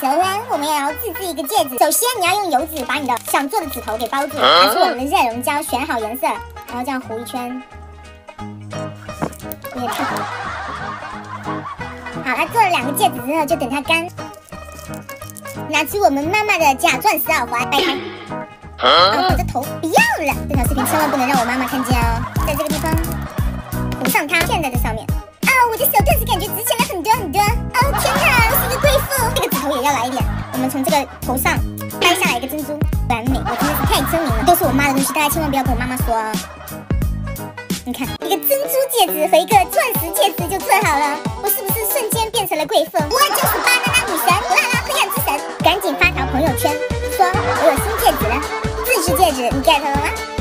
则呢，我们也要自制一个戒指。首先，你要用油纸把你的想做的指头给包住，拿出我们的热熔胶，选好颜色，然后这样糊一圈，有点太糊。好，来做了2个戒指之后，就等它干。拿出我们妈妈的假钻石耳环，掰开。我的头不要了，这条视频千万不能让我妈妈看见哦。在这个地方涂上它，片在这上面。我的手顿时感觉值钱了很多很多。哦天哪，我是一个贵妇。这个指头也要来一点，我们从这个头上掰下来一个珍珠，完美！我真的是太聪明了，都是我妈的东西，大家千万不要跟我妈妈说哦。你看，一个珍珠戒指和一个钻石戒指就做好了，我是不是瞬间变成了贵妇？我就是巴娜娜女神，不辣拉黑暗之神！赶紧发条朋友圈，说我有新戒指了，自制戒指，你 get 了吗？